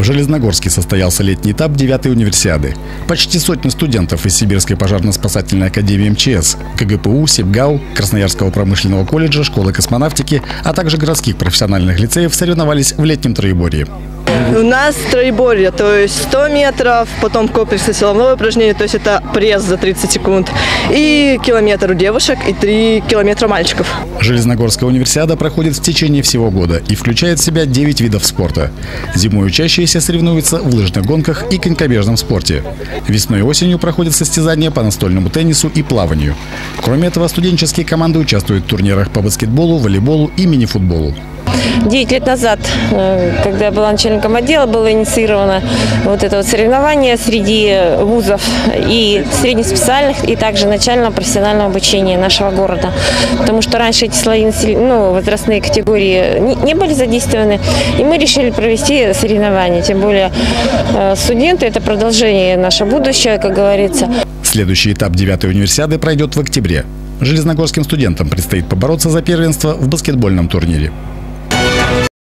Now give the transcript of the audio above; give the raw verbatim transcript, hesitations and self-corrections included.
Железногорске состоялся летний этап девятой универсиады. Почти сотня студентов из Сибирской пожарно-спасательной академии эм че эс, ка гэ пэ у, СибГАУ, Красноярского промышленного колледжа, школы космонавтики, а также городских профессиональных лицеев соревновались в летнем троеборье. У нас троеборье, то есть сто метров, потом комплексы силового упражнения, то есть это пресс за тридцать секунд, и километр у девушек, и три километра мальчиков. Железногорская универсиада проходит в течение всего года и включает в себя девять видов спорта. Зимой учащиеся соревнуются в лыжных гонках и конькобежном спорте. Весной и осенью проходят состязания по настольному теннису и плаванию. Кроме этого, студенческие команды участвуют в турнирах по баскетболу, волейболу и мини-футболу. Девять лет назад, когда я была начальником отдела, было инициировано вот это вот соревнование среди вузов и среднеспециальных, и также начального профессионального обучения нашего города. Потому что раньше эти слои, ну, возрастные категории не, не были задействованы, и мы решили провести соревнования. Тем более студенты – это продолжение наше будущее, как говорится. Следующий этап девятой универсиады пройдет в октябре. Железногорским студентам предстоит побороться за первенство в баскетбольном турнире.